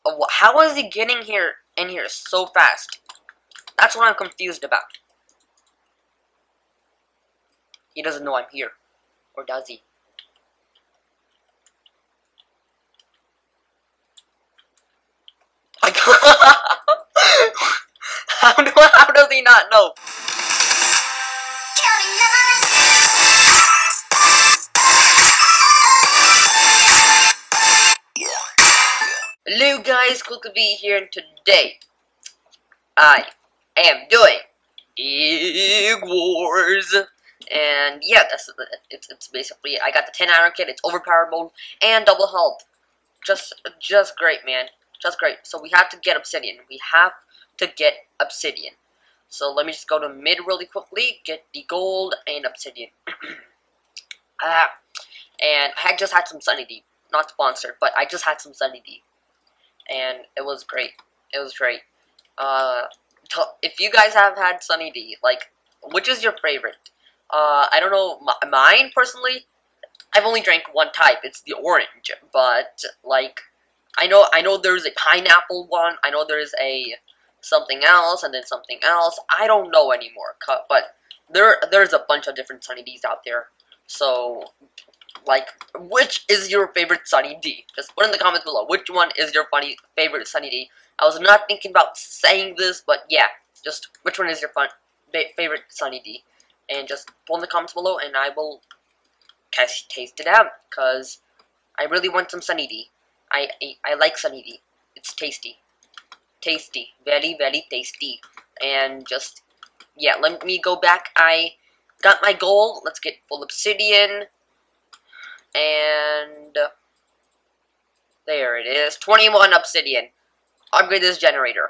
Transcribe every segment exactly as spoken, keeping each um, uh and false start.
Uh, How is he getting here in here so fast? That's what I'm confused about. He doesn't know I'm here. Or does he? how, do, how does he not know? Hello guys, Kavi here, and today I am doing Egg Wars. And yeah, that's it's it's basically I got the ten iron kit, it's overpowered mode and double health. Just just great, man. Just great. So we have to get obsidian. We have to get obsidian. So let me just go to mid really quickly, get the gold and obsidian. ah, and I had just had some Sunny D. Not sponsored, but I just had some Sunny D. And it was great. It was great. Uh, if you guys have had Sunny D, like, which is your favorite? Uh, I don't know. M mine personally, I've only drank one type. It's the orange. But like, I know, I know there's a pineapple one. I know there's a something else, and then something else. I don't know anymore. But there, there's a bunch of different Sunny Ds out there. So, like, which is your favorite Sunny D? Just put in the comments below. Which one is your funny favorite Sunny D? I was not thinking about saying this, but yeah, just which one is your fun favorite Sunny D? And just put in the comments below, and I will taste taste it out because I really want some Sunny D. I, I I like Sunny D. It's tasty, tasty, very very tasty. And just yeah, let me go back. I got my goal. Let's get full obsidian. And there it is, twenty-one obsidian. Upgrade this generator.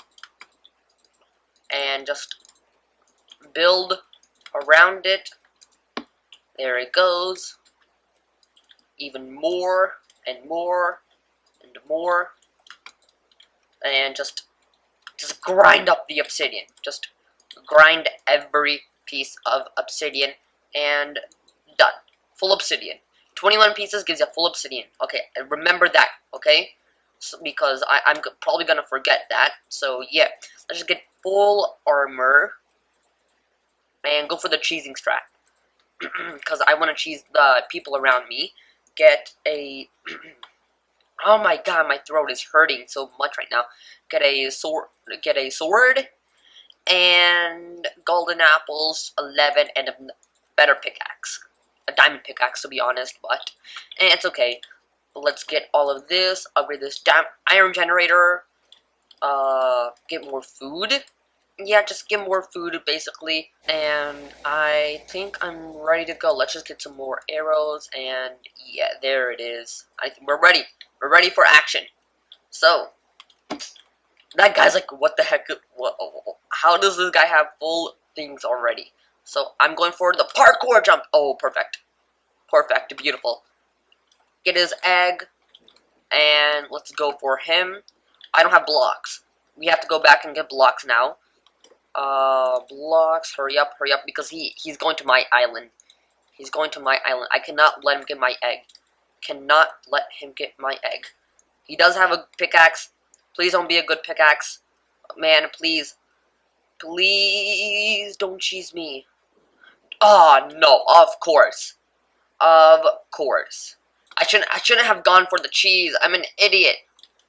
And just build around it. There it goes. Even more and more and more. And just just grind up the obsidian. Just grind every piece of obsidian and done. Full obsidian. twenty-one pieces gives you full obsidian. Okay, remember that, okay? So, because I, I'm probably going to forget that. So, yeah. Let's just get full armor. And go for the cheesing strat. Because I want to cheese the people around me. Get a... oh my god, my throat is hurting so much right now. Get a sword. Get a sword. And golden apples, eleven, and a better pickaxe. A diamond pickaxe, to be honest, but eh, it's okay. Let's get all of this, upgrade this iron generator, uh, get more food. Yeah, just get more food, basically. And I think I'm ready to go. Let's just get some more arrows, and yeah, there it is. I think we're ready. We're ready for action. So, that guy's like, what the heck? What, how does this guy have full things already? So, I'm going for the parkour jump. Oh, perfect. Perfect. Beautiful. Get his egg. And let's go for him. I don't have blocks. We have to go back and get blocks now. Uh, blocks. Hurry up, hurry up. Because he, he's going to my island. He's going to my island. I cannot let him get my egg. Cannot let him get my egg. He does have a pickaxe. Please don't be a good pickaxe. Man, please. Please don't cheese me. Oh, no, of course. Of course. I shouldn't I shouldn't have gone for the cheese. I'm an idiot.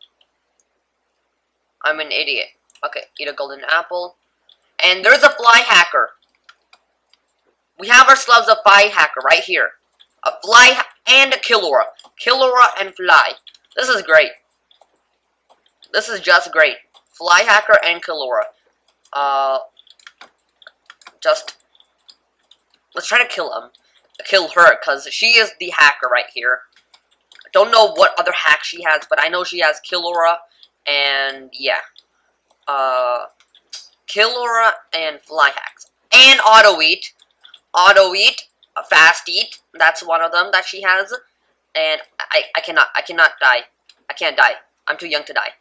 I'm an idiot. Okay, eat a golden apple. And there's a fly hacker. We have ourselves a fly hacker right here. A fly ha and a Killora. Killora and fly. This is great. This is just great. Fly hacker and Killora. Uh just let's try to kill him. Kill her, because she is the hacker right here. I don't know what other hack she has, but I know she has Killora, and yeah. Uh, Killora and fly hacks. And auto eat. Auto eat. Uh, fast eat. That's one of them that she has. And I, I cannot, I cannot die. I can't die. I'm too young to die.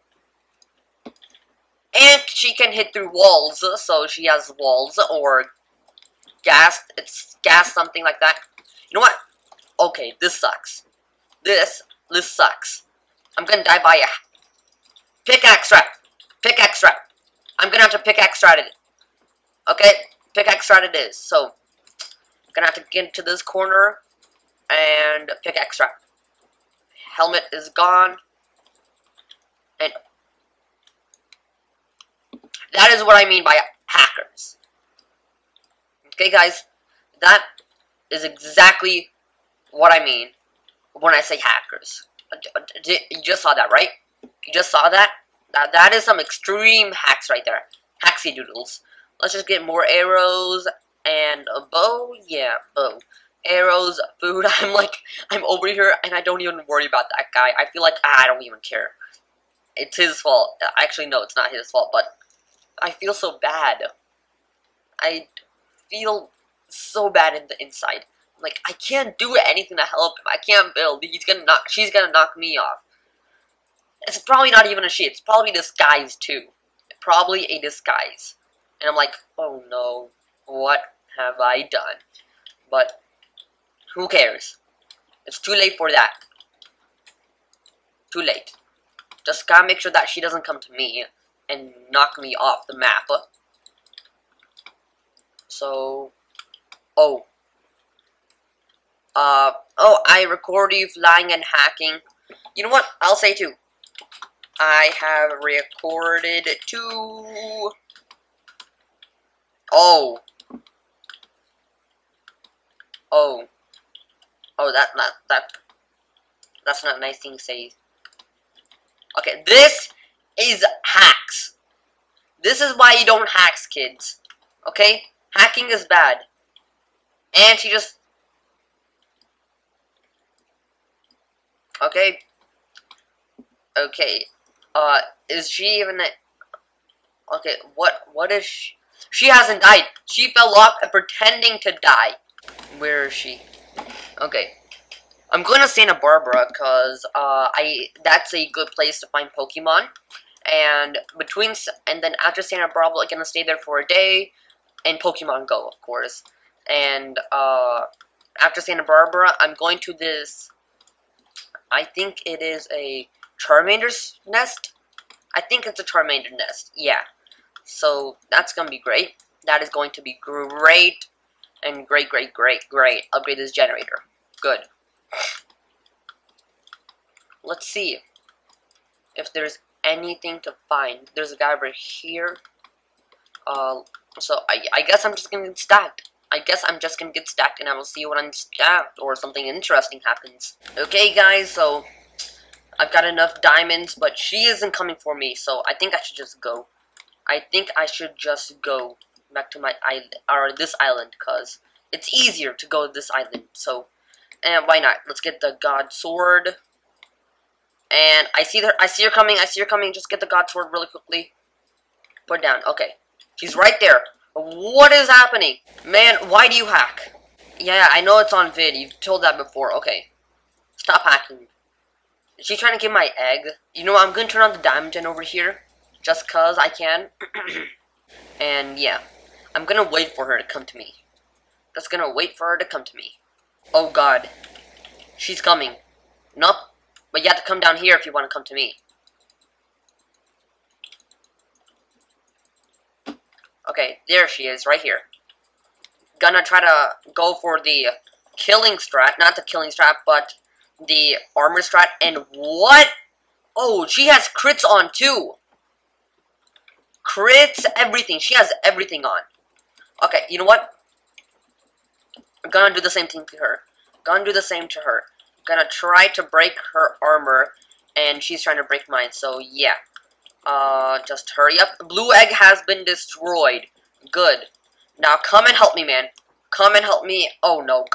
And she can hit through walls, so she has walls, or gas, it's gas, something like that. You know what? Okay, this sucks. This, this sucks. I'm gonna die by a, Pickaxe strat. Pickaxe strat. I'm gonna have to pickaxe strat it. Okay, pickaxe strat it is. So, gonna have to get into this corner and pickaxe strat. Helmet is gone. And that is what I mean by hackers. Okay, guys, that is exactly what I mean when I say hackers. You just saw that, right? You just saw that? That, that is some extreme hacks right there. Hacksy doodles. Let's just get more arrows and a bow. Yeah, bow. Arrows, food. I'm like, I'm over here and I don't even worry about that guy. I feel like, ah, I don't even care. It's his fault. Actually, no, it's not his fault, but I feel so bad. I feel so bad in the inside. Like, I can't do anything to help him. I can't build. He's gonna knock, she's gonna knock me off. It's probably not even a she. It's probably disguise, too. Probably a disguise. And I'm like, oh no, what have I done? But, who cares? It's too late for that. Too late. Just gotta make sure that she doesn't come to me and knock me off the map. So, oh. Uh, oh, I record you flying and hacking. You know what? I'll say too. I have recorded too. Oh. Oh. Oh, that, not, that, that's not a nice thing to say. Okay, this is hacks. This is why you don't hacks, kids. Okay? Hacking is bad. And she just... Okay. Okay. Uh, is she even... A... Okay, what, what is she? She hasn't died. She fell off and pretending to die. Where is she? Okay. I'm going to Santa Barbara because uh, I that's a good place to find Pokemon, and between and then after Santa Barbara, I'm gonna stay there for a day, and Pokemon Go, of course. And uh, after Santa Barbara, I'm going to this. I think it is a Charmander's nest. I think it's a Charmander nest. Yeah. So that's gonna be great. That is going to be great, and great, great, great, great. Upgrade this generator. Good. Let's see if there's anything to find. There's a guy over here. Uh, so I, I guess I'm just gonna get stacked. I guess I'm just gonna get stacked, and I will see when I'm stacked or something interesting happens. Okay, guys. So I've got enough diamonds, but she isn't coming for me. So I think I should just go. I think I should just go back to my island or this island, cause it's easier to go to this island. So. And why not? Let's get the God Sword. And I see her. I see her coming. I see her coming. Just get the God Sword really quickly. Put it down. Okay. She's right there. What is happening? Man, why do you hack? Yeah, I know it's on vid. You've told that before. Okay. Stop hacking. Is she trying to get my egg? You know what? I'm going to turn on the diamond gen over here. Just cause I can. And yeah. I'm going to wait for her to come to me. Just going to wait for her to come to me. Oh god. She's coming. Nope. But you have to come down here if you want to come to me. Okay, there she is, right here. Gonna try to go for the killing strat. Not the killing strat, but the armor strat. And what? Oh, she has crits on too. Crits, everything. She has everything on. Okay, you know what? I'm gonna do the same thing to her. Gonna do the same to her. Gonna try to break her armor, and she's trying to break mine. So yeah, uh, just hurry up. The blue egg has been destroyed. Good. Now come and help me, man. Come and help me. Oh no.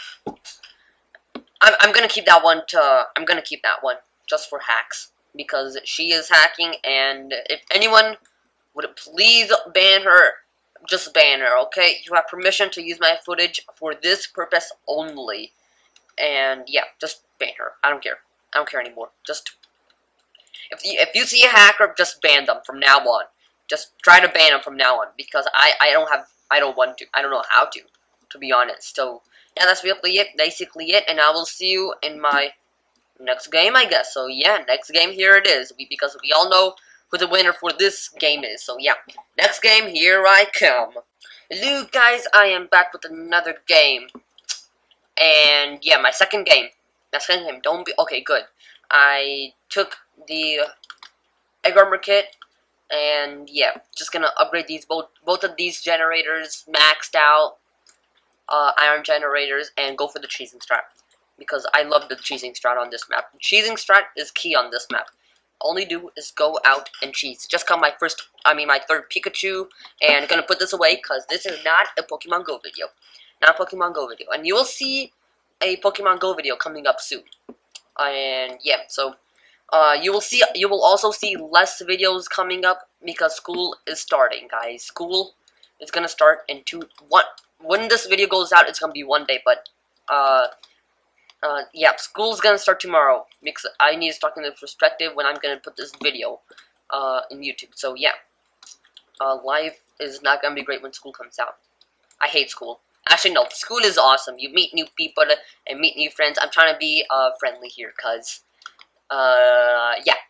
I'm I'm gonna keep that one to. I'm gonna keep that one just for hacks because she is hacking, and if anyone would please ban her. Just ban her, okay? You have permission to use my footage for this purpose only. And yeah, just ban her. I don't care. I don't care anymore. Just if you if you see a hacker, just ban them from now on. Just try to ban them from now on because I I don't have I don't want to. I don't know how to, to be honest. So yeah, that's basically it. Basically it. And I will see you in my next game, I guess. So yeah, next game, here it is. We, because we all know who the winner for this game is. So yeah, next game, here I come. Hello guys, I am back with another game. And yeah, my second game. My second game, don't be, okay, good. I took the egg armor kit, and yeah, just gonna upgrade these, both, both of these generators, maxed out, uh, iron generators, and go for the cheesing strat. Because I love the cheesing strat on this map. Cheesing strat is key on this map. All you do is go out and cheese. Just got my first, I mean my third Pikachu, and gonna put this away because this is not a Pokemon Go video. Not a Pokemon Go video. And you will see a Pokemon Go video coming up soon. And yeah, so uh, you will see, you will also see less videos coming up because school is starting, guys. School is gonna start in two, one, when this video goes out, it's gonna be one day, but uh, Uh, yeah, school's gonna start tomorrow. Because I need to start in the perspective when I'm gonna put this video uh, in YouTube. So yeah, uh, life is not gonna be great when school comes out. I hate school. Actually, no, school is awesome. You meet new people and meet new friends. I'm trying to be uh, friendly here, cause uh, yeah.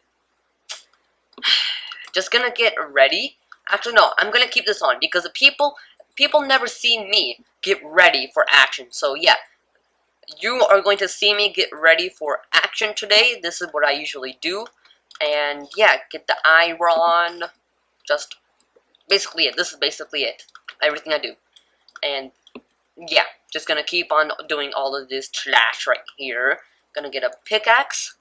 Just gonna get ready. Actually, no, I'm gonna keep this on because the people people never see me get ready for action. So yeah. You are going to see me get ready for action today. This is what I usually do. And yeah, get the iron. Just basically it. This is basically it. Everything I do. And yeah, just gonna keep on doing all of this trash right here. Gonna get a pickaxe.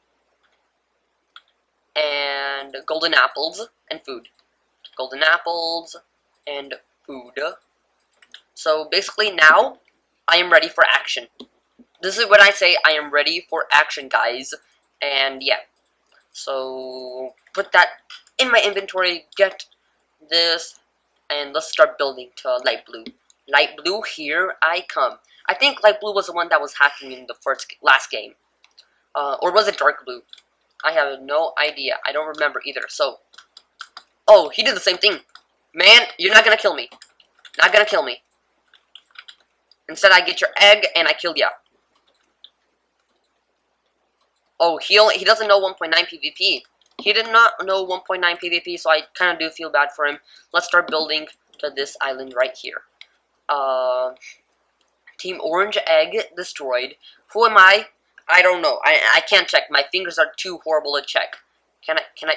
And golden apples and food. Golden apples and food. So basically now, I am ready for action. This is what I say, I am ready for action, guys. And yeah. So, put that in my inventory, get this, and let's start building to light blue. Light blue, here I come. I think light blue was the one that was hacking in the first, last game. Uh, or was it dark blue? I have no idea. I don't remember either. So, oh, he did the same thing. Man, you're not gonna kill me. Not gonna kill me. Instead, I get your egg, and I kill ya. Oh, he only, he doesn't know one point nine PvP. He did not know one point nine PvP, so I kind of do feel bad for him. Let's start building to this island right here. Uh, Team Orange Egg destroyed. Who am I? I don't know. I I can't check. My fingers are too horrible to check. Can I? Can I?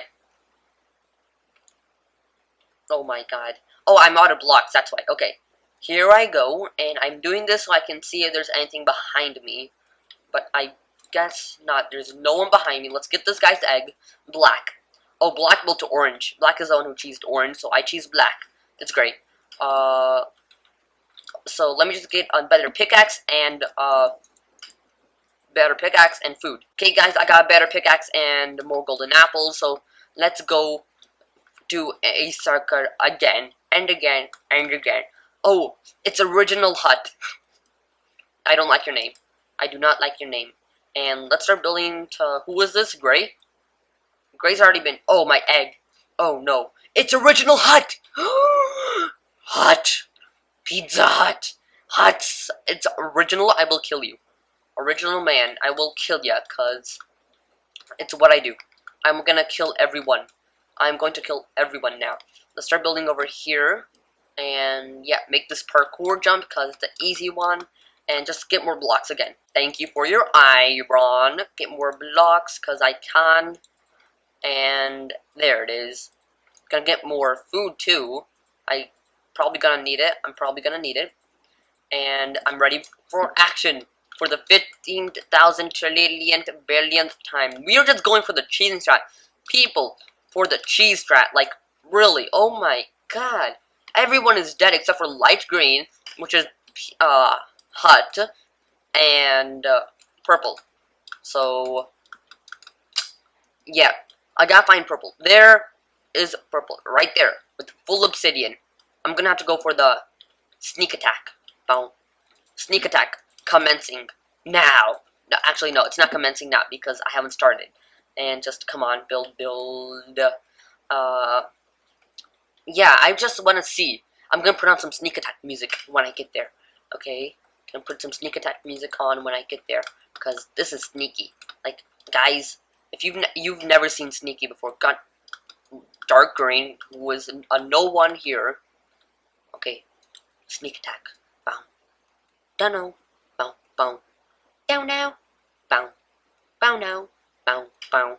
Oh my god. Oh, I'm out of blocks. That's why. Okay. Here I go, and I'm doing this so I can see if there's anything behind me. But I guess not. There's no one behind me. Let's get this guy's egg. Black. Oh, black built to orange. Black is the one who cheesed orange, so I cheese black. It's great. Uh, so let me just get a better pickaxe and uh, better pickaxe and food. Okay, guys, I got a better pickaxe and more golden apples. So let's go do a circle again and again and again. Oh, it's original hut. I don't like your name. I do not like your name. And let's start building to, who is this? Gray? Gray's already been, oh, my egg. Oh, no. It's original hut! Hut. Pizza Hut. Huts. It's original, I will kill you. Original man, I will kill ya, cause it's what I do. I'm gonna kill everyone. I'm going to kill everyone now. Let's start building over here. And yeah, make this parkour jump, cause it's an easy one. And just get more blocks again. Thank you for your iron. Get more blocks, because I can. And there it is. Gonna get more food, too. I probably gonna need it. I'm probably gonna need it. And I'm ready for action. For the fifteen thousand trillionth billionth time. We are just going for the cheese strat. People, for the cheese strat. Like, really. Oh my god. Everyone is dead except for light green, which is, uh... hut, and uh, purple. So, yeah, I gotta find purple. There is purple, right there, with full obsidian. I'm gonna have to go for the sneak attack. Boom. Sneak attack, commencing now. No, actually, no, it's not commencing now because I haven't started. And just, come on, build, build. Uh, yeah, I just want to see. I'm gonna put on some sneak attack music when I get there. Okay? And put some sneak attack music on when I get there, because this is sneaky. Like, Guys, if you've ne you've never seen Sneaky before, got dark green, who was a no one here. Okay, sneak attack. Bow. Down now. Bow. Bow. Down now. Bow. Bow now. Bow. Bow.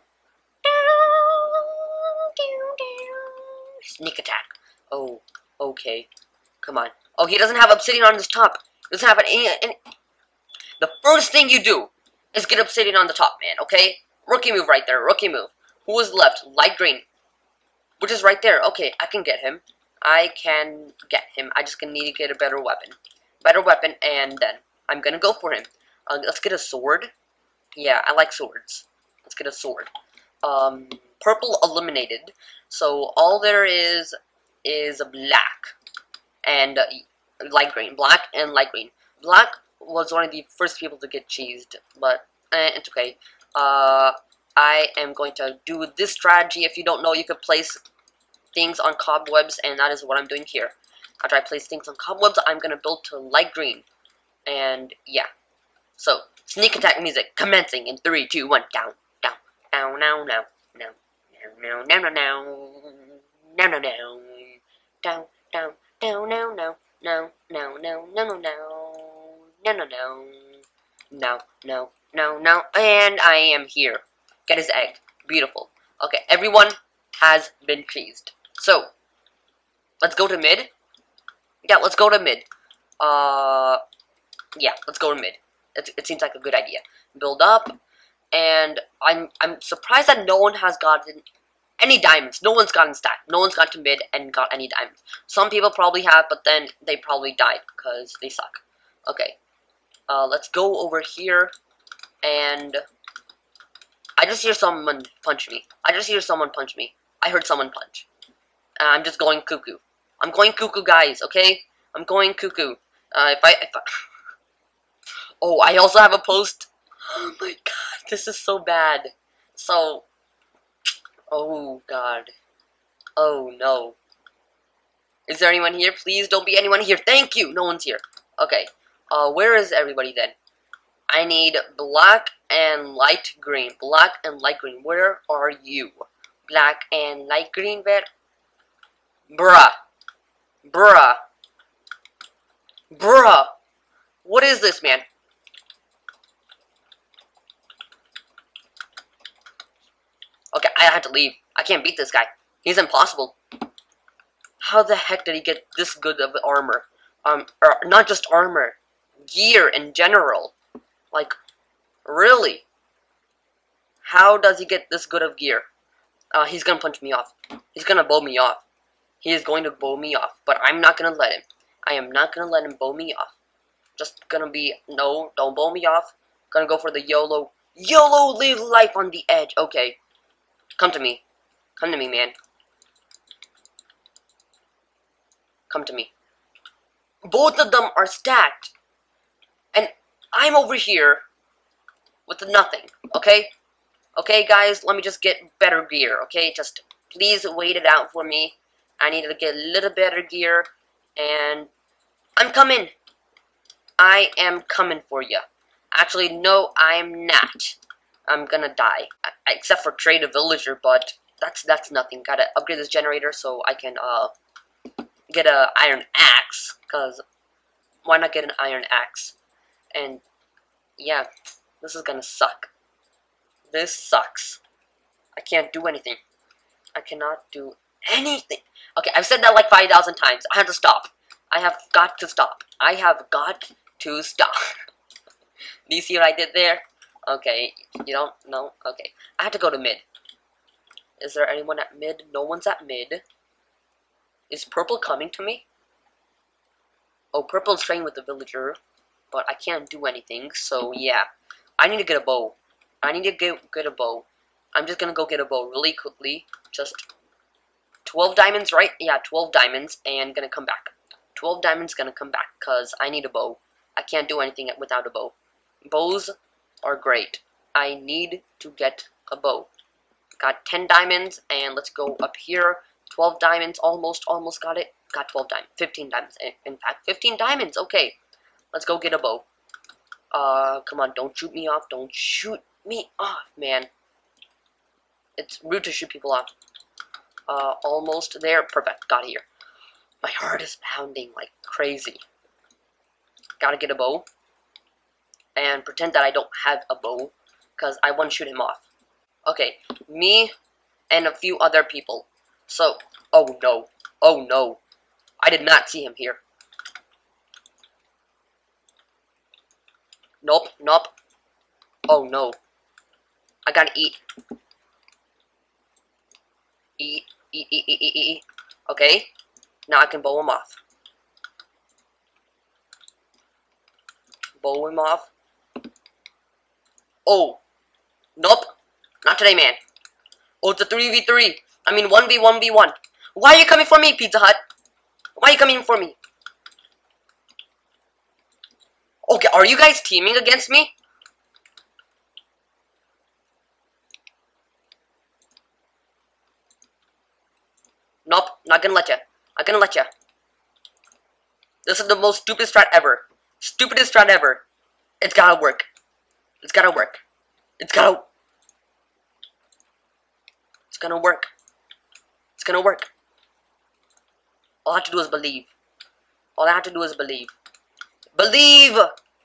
Sneak attack. Oh, okay. Come on. Oh, he doesn't have obsidian on his top. He doesn't have any, any. The first thing you do is get obsidian on the top, man, okay? Rookie move right there. Rookie move. Who was left? Light green. Which is right there. Okay, I can get him. I can get him. I just need to get a better weapon. Better weapon, and then I'm gonna go for him. Uh, let's get a sword. Yeah, I like swords. Let's get a sword. Um, purple eliminated. So all there is is black and uh, light green. Black and light green. Black was one of the first people to get cheesed, but eh, it's okay. Uh, I am going to do this strategy. If you don't know, you could place things on cobwebs, and that is what I'm doing here. After I place things on cobwebs, I'm going to build to light green. And yeah. So, sneak attack music commencing in three, two, one, down, down, down, now, now, now, now, now, now, now, now, now, now, down, down, down, now, now, now, now, now, now, now, now, now, now, now, now, now, now, and I am here. Get his egg. Beautiful. Okay, everyone has been cheesed. So, let's go to mid. Yeah, let's go to mid. Uh, yeah, let's go to mid. It, it seems like a good idea. Build up, and I'm I'm surprised that no one has gotten any diamonds. No one's gotten stack. No one's got to mid and got any diamonds. Some people probably have, but then they probably died because they suck. Okay, uh, let's go over here, and I just hear someone punch me. I just hear someone punch me. I heard someone punch. Uh, I'm just going cuckoo. I'm going cuckoo, guys. Okay, I'm going cuckoo. Uh, if I, if I oh, I also have a post. Oh my god, this is so bad. So, oh god. Oh no. Is there anyone here? Please don't be anyone here. Thank you. No one's here. Okay. Uh, where is everybody then? I need black and light green. Black and light green. Where are you? Black and light green, where? Bruh. Bruh. Bruh. What is this, man? Okay, I had to leave. I can't beat this guy. He's impossible. How the heck did he get this good of armor? Um, or not just armor. Gear in general. Like, really? How does he get this good of gear? Uh, he's gonna punch me off. He's gonna bow me off. He is going to bow me off. But I'm not gonna let him. I am not gonna let him bow me off. Just gonna be, no, don't bow me off. Gonna go for the YOLO. YOLO, live life on the edge. Okay. Come to me. Come to me, man. Come to me. Both of them are stacked. And I'm over here with nothing, okay? Okay, guys, let me just get better gear, okay? Just please wait it out for me. I need to get a little better gear, and I'm coming. I am coming for you. Actually, no, I'm not. I'm gonna die. I, except for trade a villager, but that's that's nothing. Gotta upgrade this generator so I can uh get a iron axe. Cause why not get an iron axe? And yeah, this is gonna suck. This sucks. I can't do anything. I cannot do anything. Okay, I've said that like five thousand times. I have to stop. I have got to stop. I have got to stop. Do you see what I did there? Okay, you don't know? Okay. I have to go to mid. Is there anyone at mid? No one's at mid. Is purple coming to me? Oh, purple's training with the villager, but I can't do anything, so yeah. I need to get a bow. I need to get, get a bow. I'm just gonna go get a bow really quickly. Just twelve diamonds, right? Yeah, twelve diamonds, and gonna come back. twelve diamonds gonna come back, because I need a bow. I can't do anything without a bow. Bows are great. I need to get a bow. Got ten diamonds, and let's go up here. twelve diamonds, almost, almost got it. Got twelve diamonds, fifteen diamonds. In fact, fifteen diamonds, okay. Let's go get a bow. Uh, come on, don't shoot me off. Don't shoot me off, man. It's rude to shoot people off. Uh, almost there. Perfect. Got here. My heart is pounding like crazy. Gotta get a bow. And pretend that I don't have a bow. Because I want to shoot him off. Okay. Me and a few other people. So, oh no. Oh no. I did not see him here. Nope. Nope. Oh no. I gotta eat. Eat. Eat, eat, eat, eat, eat. Okay. Now I can bow him off. Bow him off. Oh. Nope. Not today, man. Oh, it's a three v three. I mean one v one v one. Why are you coming for me, Pizza Hut? Why are you coming for me? Okay, are you guys teaming against me? Nope, not gonna let ya. Not gonna let ya. This is the most stupid strat ever. Stupidest strat ever. It's gotta work. It's gotta work. It's gotta... It's gonna work. It's gonna work. All I have to do is believe. All I have to do is believe. Believe!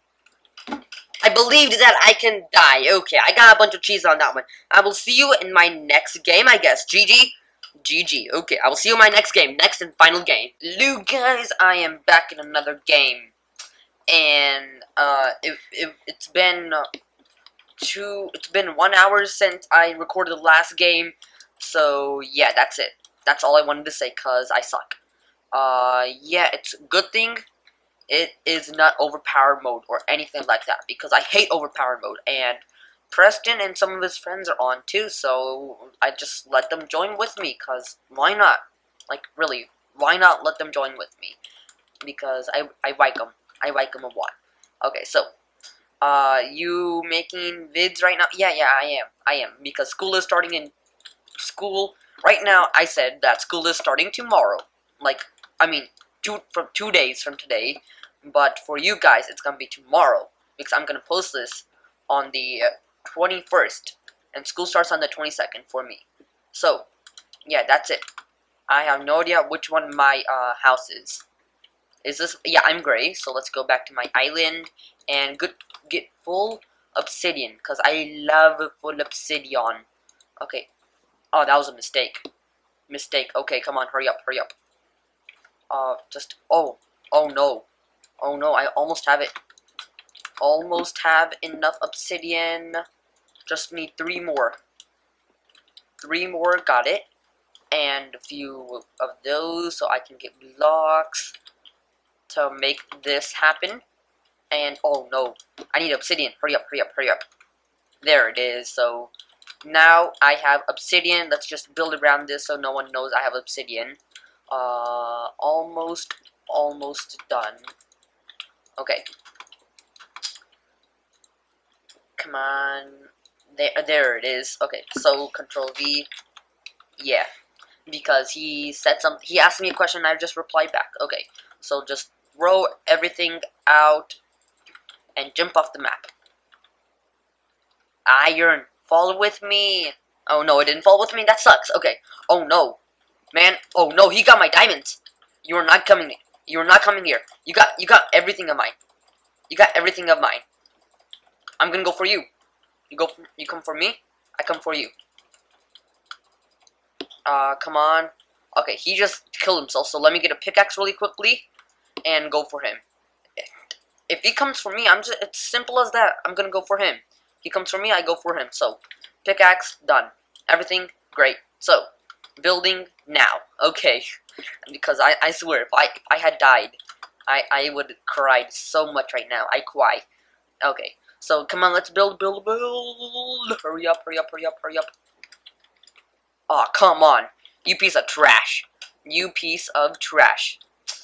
I believed that I can die. Okay, I got a bunch of cheese on that one. I will see you in my next game, I guess. G G. G G. Okay, I will see you in my next game. Next and final game. Hello, guys. I am back in another game. And, uh, it, it, it's been uh, two... It's been one hour since I recorded the last game. So, yeah, that's it. That's all I wanted to say, because I suck. Uh, yeah, it's a good thing it is not overpowered mode or anything like that, because I hate overpowered mode, and Preston and some of his friends are on too, so I just let them join with me, because why not? Like, really, why not let them join with me? Because I, I like them. I like them a lot. Okay, so, uh, you making vids right now? Yeah, yeah, I am. I am, because school is starting in school. Right now, I said that school is starting tomorrow. Like, I mean, two from two days from today. But for you guys, it's gonna be tomorrow, because I'm gonna post this on the uh, twenty-first, and school starts on the twenty-second for me. So, yeah, that's it. I have no idea which one my uh, house is. Is this? Yeah, I'm gray. So let's go back to my island and good, get full obsidian, because I love full obsidian. Okay. Oh, that was a mistake. Mistake. Okay, come on, hurry up, hurry up. Uh, just, oh, oh no. Oh no, I almost have it. Almost have enough obsidian. Just need three more. Three more, got it. And a few of those so I can get blocks to make this happen. And, oh no, I need obsidian. Hurry up, hurry up, hurry up. There it is, so... Now I have obsidian. Let's just build around this so no one knows I have obsidian. Uh, almost, almost done. Okay. Come on. There, there it is. Okay, so Control V. Yeah, because he said something. He asked me a question, and I just replied back. Okay, so just throw everything out and jump off the map. Iron. Fall with me. Oh no, it didn't fall with me. That sucks. Okay. Oh no, man. Oh no, he got my diamonds. You are not coming. You are not coming here. You got. You got everything of mine. You got everything of mine. I'm gonna go for you. You go. For, you come for me. I come for you. Uh, come on. Okay, he just killed himself. So let me get a pickaxe really quickly and go for him. If he comes for me, I'm just. It's simple as that. I'm gonna go for him. He comes for me, I go for him. So, pickaxe, done. Everything, great. So, building now. Okay. Because I, I swear, if I, if I had died, I, I would have cried so much right now. I cry. Okay. So, come on, let's build, build, build. Hurry up, hurry up, hurry up, hurry up. Aw, oh, come on. You piece of trash. You piece of trash.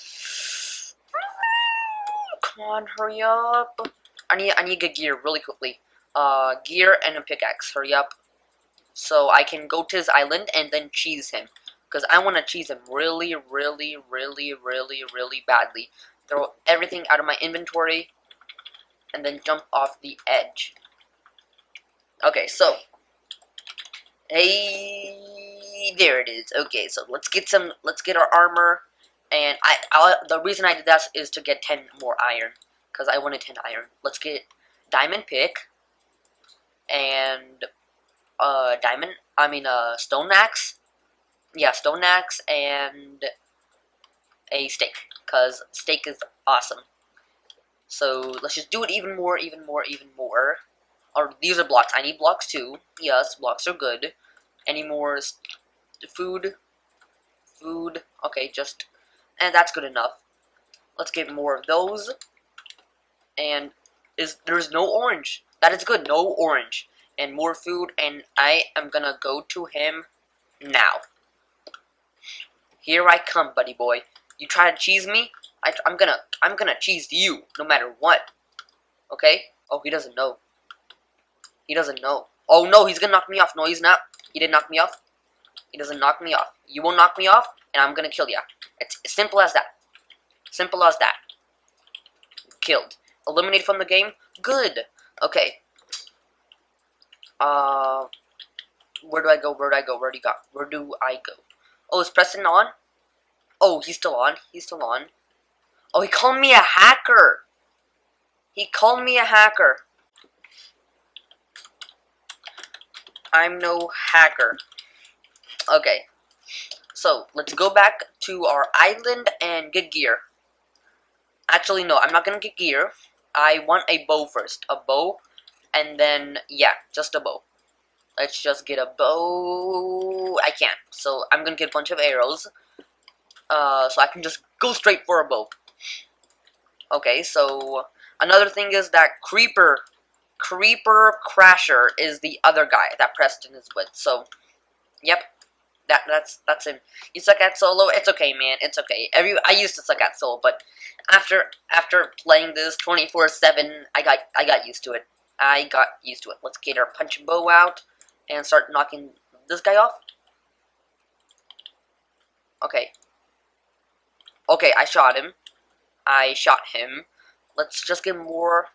Come on, hurry up. I need, I need to get gear really quickly. Uh, gear and a pickaxe. Hurry up. So I can go to his island and then cheese him. Because I want to cheese him really, really, really, really, really badly. Throw everything out of my inventory. And then jump off the edge. Okay, so hey, there it is. Okay, so let's get some. Let's get our armor, and I. I the reason I did that is to get ten more iron, because I wanted ten iron. Let's get diamond pick and uh diamond. I mean uh stone axe. Yeah, stone axe and a steak, because steak is awesome. So let's just do it even more, even more, even more. Or these are blocks. I need blocks too. Yes, blocks are good. Any more food? Food. Okay, just and that's good enough. Let's get more of those. And is there's no orange. That is good. No orange. And more food. And I am gonna go to him now. Here I come, buddy boy. You try to cheese me? I, I'm gonna I'm gonna cheese you no matter what. Okay? Oh, he doesn't know. He doesn't know. Oh no, he's gonna knock me off. No, he's not. He didn't knock me off. He doesn't knock me off. You won't knock me off, and I'm gonna kill ya. It's as simple as that. Simple as that. Killed. Eliminated from the game? Good. Okay. Uh, where do I go? Where do I go? Where do you go? Where do I go? Oh, is Preston on? Oh, he's still on. He's still on. Oh, he called me a hacker. He called me a hacker. I'm no hacker. Okay. So, let's go back to our island and get gear. Actually, no, I'm not gonna get gear. I want a bow first. A bow. And then, yeah, just a bow. Let's just get a bow. I can't. So, I'm gonna get a bunch of arrows. Uh, so I can just go straight for a bow. Okay, so another thing is that Creeper, Creeper Crasher is the other guy that Preston is with. So, yep, that that's that's him. You suck at solo? It's okay, man. It's okay. Every I used to suck at solo, but after after playing this twenty-four seven, I got I got used to it. I got used to it. Let's get our punch bow out and start knocking this guy off. Okay. Okay, I shot him. I shot him. Let's just get more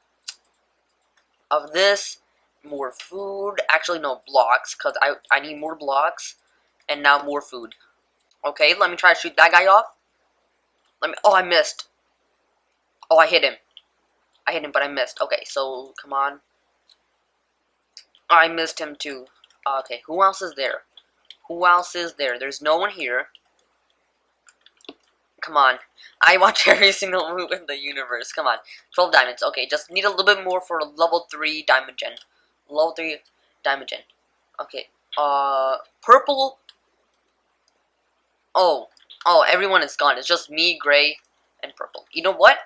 of this. More food. Actually, no, blocks, because I, I need more blocks. And now more food. Okay, let me try to shoot that guy off. Let me. Oh, I missed. Oh, I hit him. I hit him, but I missed. Okay, so, come on. I missed him, too. Okay, who else is there? Who else is there? There's no one here. Come on. I watch every single move in the universe. Come on. twelve diamonds. Okay, just need a little bit more for level three diamond gen. Level three diamond gen. Okay. Uh, purple. Oh. Oh, everyone is gone. It's just me, gray, and purple. You know what?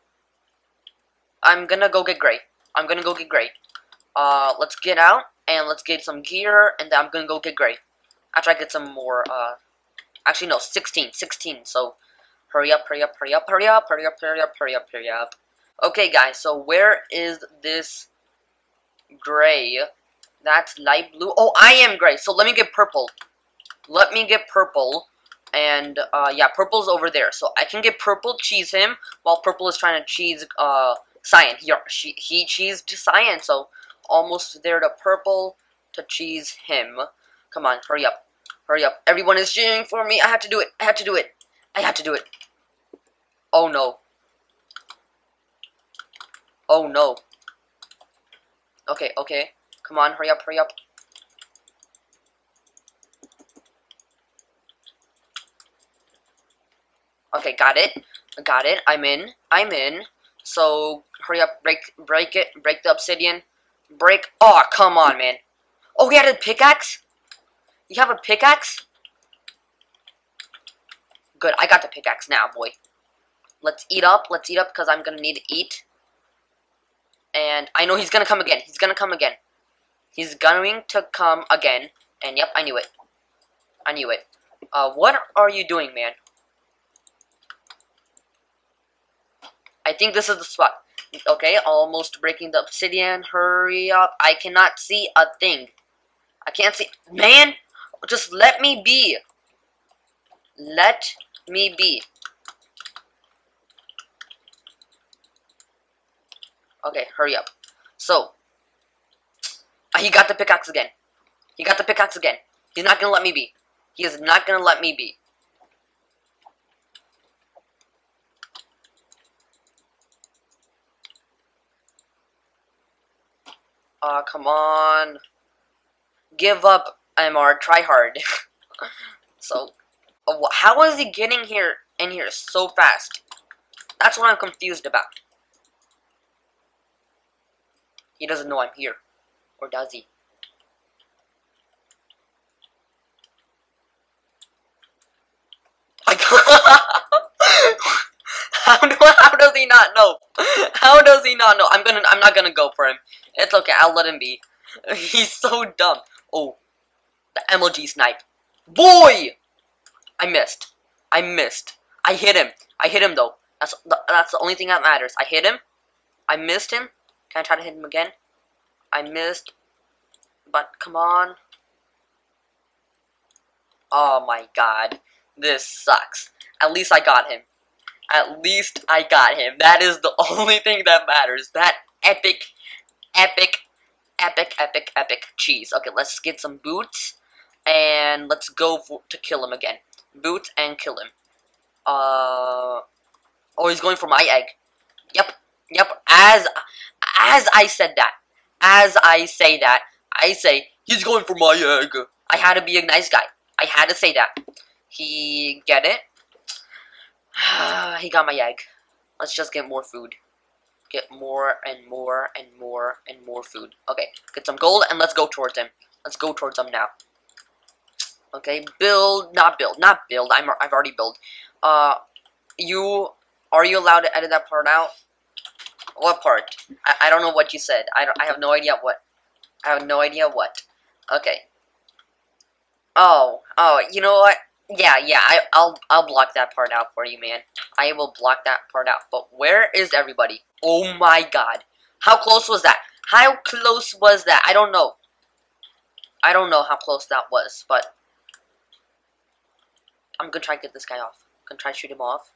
I'm gonna go get gray. I'm gonna go get gray. Uh, let's get out, and let's get some gear, and then I'm gonna go get gray. After I get some more, uh, actually, no, sixteen. sixteen, so... Hurry up, hurry up, hurry up, hurry up, hurry up, hurry up, hurry up, hurry up. Okay, guys, so where is this gray? That's light blue. Oh, I am gray, so let me get purple. Let me get purple. And, uh, yeah, purple's over there. So I can get purple, cheese him, while purple is trying to cheese, uh, cyan. He, he, he cheesed cyan, so almost there to purple to cheese him. Come on, hurry up. Hurry up. Everyone is cheering for me. I have to do it. I have to do it. I have to do it. Oh no. Oh no. Okay, okay. Come on, hurry up, hurry up. Okay, got it. Got it. I'm in. I'm in. So, hurry up, break break it, break the obsidian. Break. Oh, come on, man. Oh, he had a pickaxe? You have a pickaxe? Good, I got the pickaxe now, boy. Let's eat up. Let's eat up because I'm going to need to eat. And I know he's going to come again. He's going to come again. He's going to come again. And yep, I knew it. I knew it. Uh, what are you doing, man? I think this is the spot. Okay, almost breaking the obsidian. Hurry up. I cannot see a thing. I can't see. Man, just let me be. Let me be. Okay, hurry up. So, Uh, he got the pickaxe again. He got the pickaxe again. He's not gonna let me be. He is not gonna let me be. Aw, uh, come on. Give up, M R. Try hard. So, uh, how is he getting here in here so fast? That's what I'm confused about. He doesn't know I'm here. Or does he? I how, do, how does he not know? How does he not know? I'm gonna I'm not gonna go for him. It's okay, I'll let him be. He's so dumb. Oh, the M L G snipe. Boy! I missed. I missed. I hit him. I hit him though. That's the, that's the only thing that matters. I hit him. I missed him. Can I try to hit him again? I missed. But come on. Oh my god. This sucks. At least I got him. At least I got him. That is the only thing that matters. That epic, epic, epic, epic, epic cheese. Okay, let's get some boots. And let's go for, to kill him again. Boots and kill him. Uh... Oh, he's going for my egg. Yep. Yep. As, as I said that. As I say that. I say, he's going for my egg. I had to be a nice guy. I had to say that. He get it. He got my egg. Let's just get more food. Get more and more and more and more food. Okay, get some gold and let's go towards him. Let's go towards him now. Okay, build, not build, not build. I'm I've already built. Uh, you are you allowed to edit that part out? What part? I I don't know what you said. I don't. I have no idea what. I have no idea what. Okay. Oh, oh, you know what? Yeah, yeah, I, I'll, I'll block that part out for you, man. I will block that part out. But where is everybody? Oh my god. How close was that? How close was that? I don't know. I don't know how close that was, but I'm gonna try to get this guy off. I'm gonna try to shoot him off.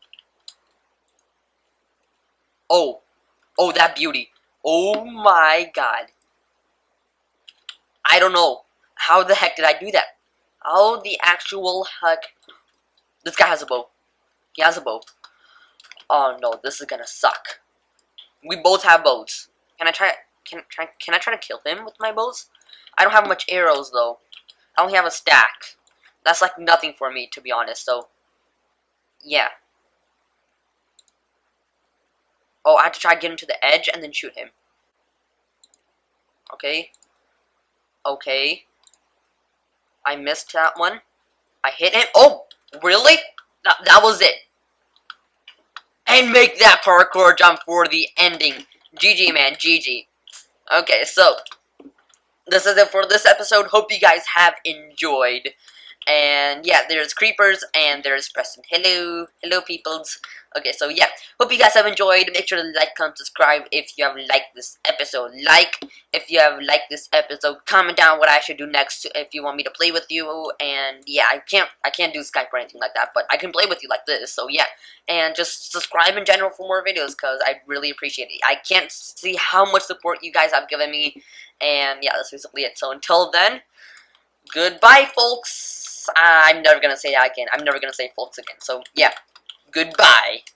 Oh. Oh, that beauty. Oh my god. I don't know. How the heck did I do that? How the actual heck? This guy has a bow. He has a bow. Oh no, this is gonna suck. We both have bows. Can I try? Can try? Can I try to kill him with my bows? I don't have much arrows though. I only have a stack. That's like nothing for me, to be honest. So, yeah. Oh, I have to try to get him to the edge and then shoot him. Okay. Okay. I missed that one. I hit him. Oh, really? That, that was it. And make that parkour jump for the ending. G G, man. G G. Okay, so this is it for this episode. Hope you guys have enjoyed. And yeah, there's creepers and there's Preston. Hello. Hello, peoples. Okay, so yeah. Hope you guys have enjoyed. Make sure to like, comment, subscribe if you have liked this episode. Like if you have liked this episode. Comment down what I should do next if you want me to play with you. And yeah, I can't I can't do Skype or anything like that, but I can play with you like this. So yeah. And just subscribe in general for more videos because I really appreciate it. I can't see how much support you guys have given me. And yeah, that's basically it. So until then, goodbye, folks. I'm never gonna say that again. I'm never gonna say folks again. So yeah, goodbye.